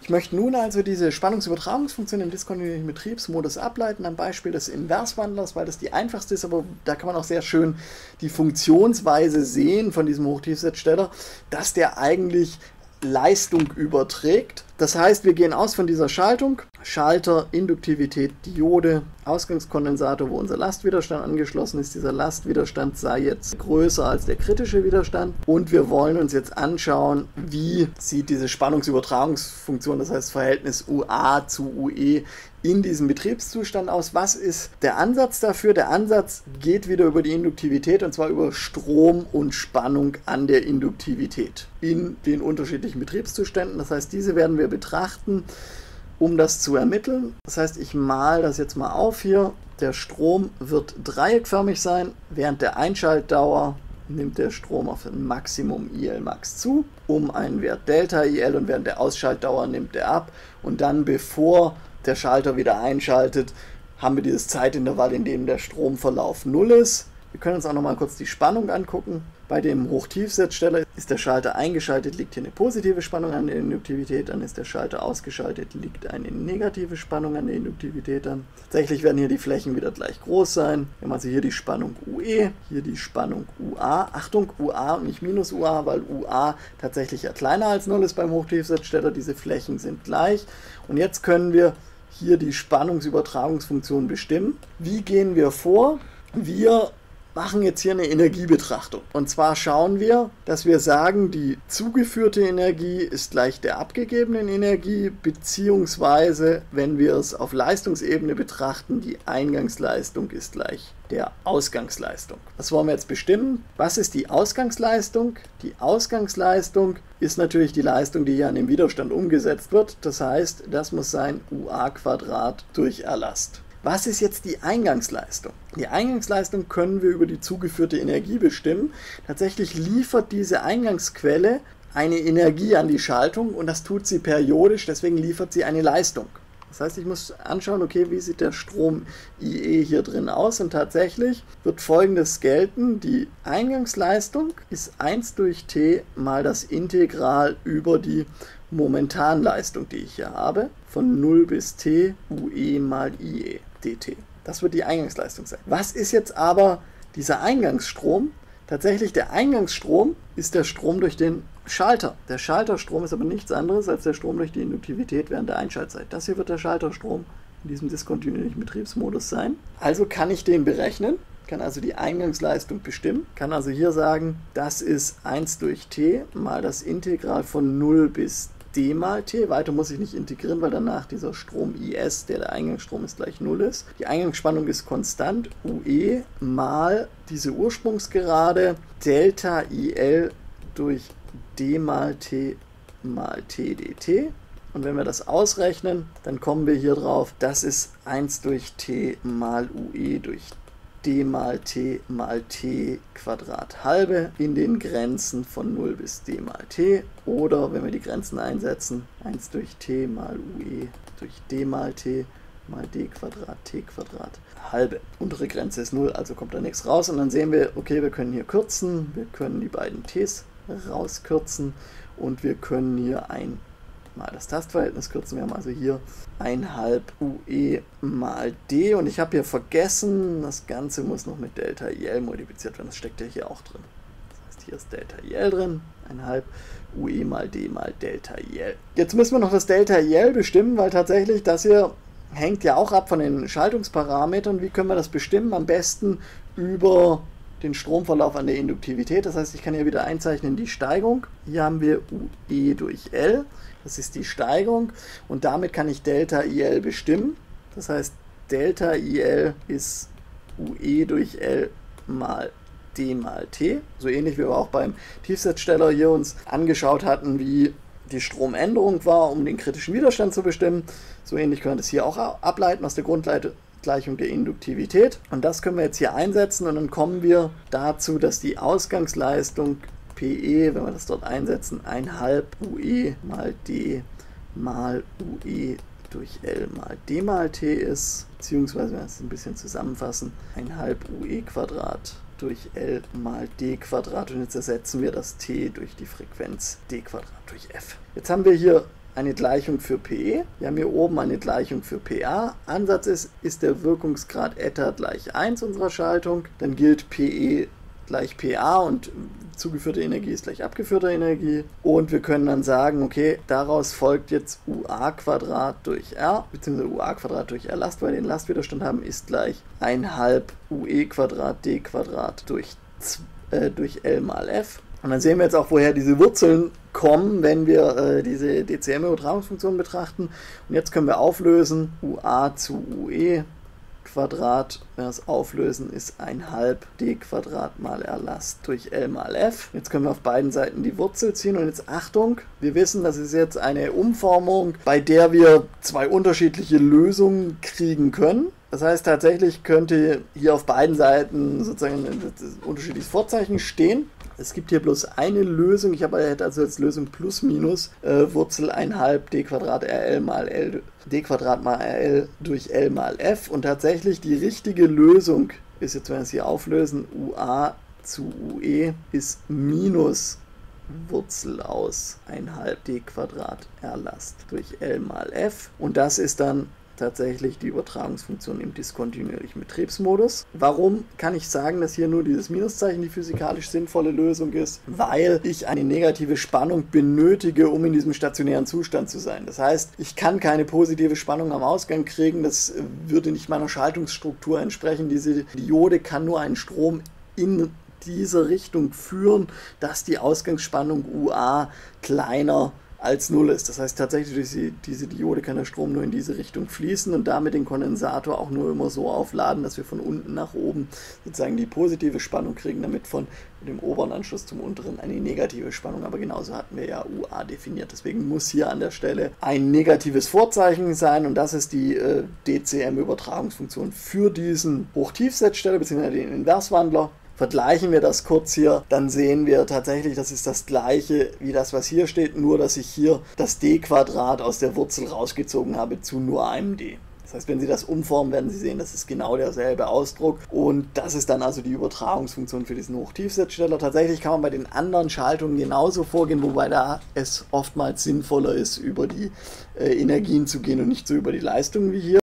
Ich möchte nun also diese Spannungsübertragungsfunktion im diskontinuierlichen Betriebsmodus ableiten am Beispiel des Inverswandlers, weil das die einfachste ist, aber da kann man auch sehr schön die Funktionsweise sehen von diesem Hochtiefsetzsteller, dass der eigentlich Leistung überträgt. Das heißt, wir gehen aus von dieser Schaltung, Schalter, Induktivität, Diode, Ausgangskondensator, wo unser Lastwiderstand angeschlossen ist. Dieser Lastwiderstand sei jetzt größer als der kritische Widerstand und wir wollen uns jetzt anschauen, wie sieht diese Spannungsübertragungsfunktion, das heißt Verhältnis UA zu UE, in diesem Betriebszustand aus. Was ist der Ansatz dafür? Der Ansatz geht wieder über die Induktivität und zwar über Strom und Spannung an der Induktivität in den unterschiedlichen Betriebszuständen. Das heißt, diese werden wir betrachten, um das zu ermitteln. Das heißt, ich male das jetzt mal auf hier. Der Strom wird dreieckförmig sein. Während der Einschaltdauer nimmt der Strom auf ein Maximum IL Max zu, um einen Wert Delta IL, und während der Ausschaltdauer nimmt er ab. Und dann, bevor der Schalter wieder einschaltet, haben wir dieses Zeitintervall, in dem der Stromverlauf 0 ist. Wir können uns auch noch mal kurz die Spannung angucken. Bei dem Hochtiefsetzsteller ist der Schalter eingeschaltet, liegt hier eine positive Spannung an der Induktivität, dann ist der Schalter ausgeschaltet, liegt eine negative Spannung an der Induktivität an. Tatsächlich werden hier die Flächen wieder gleich groß sein. Wir haben also hier die Spannung UE, hier die Spannung UA. Achtung, UA und nicht minus UA, weil UA tatsächlich ja kleiner als 0 ist beim Hochtiefsetzsteller. Diese Flächen sind gleich. Und jetzt können wir hier die Spannungsübertragungsfunktion bestimmen. Wie gehen wir vor? Wir machen jetzt hier eine Energiebetrachtung. Und zwar schauen wir, dass wir sagen, die zugeführte Energie ist gleich der abgegebenen Energie, beziehungsweise, wenn wir es auf Leistungsebene betrachten, die Eingangsleistung ist gleich der Ausgangsleistung. Was wollen wir jetzt bestimmen? Was ist die Ausgangsleistung? Die Ausgangsleistung ist natürlich die Leistung, die hier an dem Widerstand umgesetzt wird. Das heißt, das muss sein UA² durch Erlast. Was ist jetzt die Eingangsleistung? Die Eingangsleistung können wir über die zugeführte Energie bestimmen. Tatsächlich liefert diese Eingangsquelle eine Energie an die Schaltung und das tut sie periodisch, deswegen liefert sie eine Leistung. Das heißt, ich muss anschauen, okay, wie sieht der Strom IE hier drin aus, und tatsächlich wird Folgendes gelten: Die Eingangsleistung ist 1 durch T mal das Integral über die Momentanleistung, die ich hier habe, von 0 bis T UE mal IE dt. Das wird die Eingangsleistung sein. Was ist jetzt aber dieser Eingangsstrom? Tatsächlich, der Eingangsstrom ist der Strom durch den Schalter. Der Schalterstrom ist aber nichts anderes als der Strom durch die Induktivität während der Einschaltzeit. Das hier wird der Schalterstrom in diesem diskontinuierlichen Betriebsmodus sein. Also kann ich den berechnen, kann also die Eingangsleistung bestimmen, kann also hier sagen, das ist 1 durch T mal das Integral von 0 bis d mal T. Weiter muss ich nicht integrieren, weil danach dieser Strom IS, der Eingangsstrom ist, gleich 0 ist. Die Eingangsspannung ist konstant, UE mal diese Ursprungsgerade Delta IL durch d mal T dt. Und wenn wir das ausrechnen, dann kommen wir hier drauf, das ist 1 durch T mal UE durch d mal T halbe in den Grenzen von 0 bis d mal T. Oder wenn wir die Grenzen einsetzen, 1 durch T mal UE durch d mal T halbe. Untere Grenze ist 0, also kommt da nichts raus. Und dann sehen wir, okay, wir können hier kürzen, wir können die beiden T's rauskürzen und wir können hier mal das Tastverhältnis kürzen. Wir haben also hier 1,5 UE mal D, und ich habe hier vergessen, das Ganze muss noch mit Delta IL multipliziert werden. Das steckt ja hier auch drin. Das heißt, hier ist Delta IL drin, 1,5 UE mal D mal Delta IL. Jetzt müssen wir noch das Delta IL bestimmen, weil tatsächlich das hier hängt ja auch ab von den Schaltungsparametern. Wie können wir das bestimmen? Am besten über den Stromverlauf an der Induktivität. Das heißt, ich kann hier wieder einzeichnen die Steigung. Hier haben wir UE durch L. Das ist die Steigung, und damit kann ich Delta IL bestimmen. Das heißt, Delta IL ist UE durch L mal D mal T. So ähnlich wie wir auch beim Tiefsetzsteller hier uns angeschaut hatten, wie die Stromänderung war, um den kritischen Widerstand zu bestimmen. So ähnlich können wir das hier auch ableiten aus der Grundgleichung der Induktivität. Und das können wir jetzt hier einsetzen, und dann kommen wir dazu, dass die Ausgangsleistung PE, wenn wir das dort einsetzen, 1,5 UE mal D mal UE durch L mal D mal T ist, beziehungsweise, wenn wir es ein bisschen zusammenfassen, 1,5 UE² durch L mal D², und jetzt ersetzen wir das T durch die Frequenz D² durch F. Jetzt haben wir hier eine Gleichung für PE. Wir haben hier oben eine Gleichung für PA. Ansatz ist der Wirkungsgrad eta gleich 1 unserer Schaltung. Dann gilt PE gleich PA und zugeführte Energie ist gleich abgeführte Energie. Und wir können dann sagen, okay, daraus folgt jetzt UA² durch R, beziehungsweise UA² durch R Last, weil wir den Lastwiderstand haben, ist gleich 1/2 UE² d² durch L mal F. Und dann sehen wir jetzt auch, woher diese Wurzeln kommen, wenn wir diese DCM-Übertragungsfunktion betrachten. Und jetzt können wir auflösen, UA zu UE², wenn wir es auflösen, ist 1/2 d² mal R Last durch L mal F. Jetzt können wir auf beiden Seiten die Wurzel ziehen und jetzt Achtung, wir wissen, das ist jetzt eine Umformung, bei der wir zwei unterschiedliche Lösungen kriegen können. Das heißt, tatsächlich könnte hier auf beiden Seiten sozusagen ein unterschiedliches Vorzeichen stehen. Es gibt hier bloß eine Lösung. Ich hätte also als Lösung plus minus Wurzel 1/2 d² RL mal L d² mal RL durch L mal F. Und tatsächlich die richtige Lösung ist jetzt, wenn wir es hier auflösen, UA zu UE ist minus Wurzel aus 1/2 d² R Last durch L mal F. Und das ist dann tatsächlich die Übertragungsfunktion im diskontinuierlichen Betriebsmodus. Warum kann ich sagen, dass hier nur dieses Minuszeichen die physikalisch sinnvolle Lösung ist? Weil ich eine negative Spannung benötige, um in diesem stationären Zustand zu sein. Das heißt, ich kann keine positive Spannung am Ausgang kriegen, das würde nicht meiner Schaltungsstruktur entsprechen. Diese Diode kann nur einen Strom in diese Richtung führen, dass die Ausgangsspannung UA kleiner als 0 ist. Das heißt tatsächlich, durch diese Diode kann der Strom nur in diese Richtung fließen und damit den Kondensator auch nur immer so aufladen, dass wir von unten nach oben sozusagen die positive Spannung kriegen, damit von dem oberen Anschluss zum unteren eine negative Spannung. Aber genauso hatten wir ja UA definiert. Deswegen muss hier an der Stelle ein negatives Vorzeichen sein und das ist die DCM-Übertragungsfunktion für diesen Hochtiefsetzsteller bzw. den Inverswandler. Vergleichen wir das kurz hier, dann sehen wir tatsächlich, das ist das gleiche wie das, was hier steht, nur dass ich hier das d² aus der Wurzel rausgezogen habe zu nur einem d. Das heißt, wenn Sie das umformen, werden Sie sehen, das ist genau derselbe Ausdruck und das ist dann also die Übertragungsfunktion für diesen Hochtiefsetzsteller. Tatsächlich kann man bei den anderen Schaltungen genauso vorgehen, wobei da es oftmals sinnvoller ist, über die Energien zu gehen und nicht so über die Leistung wie hier.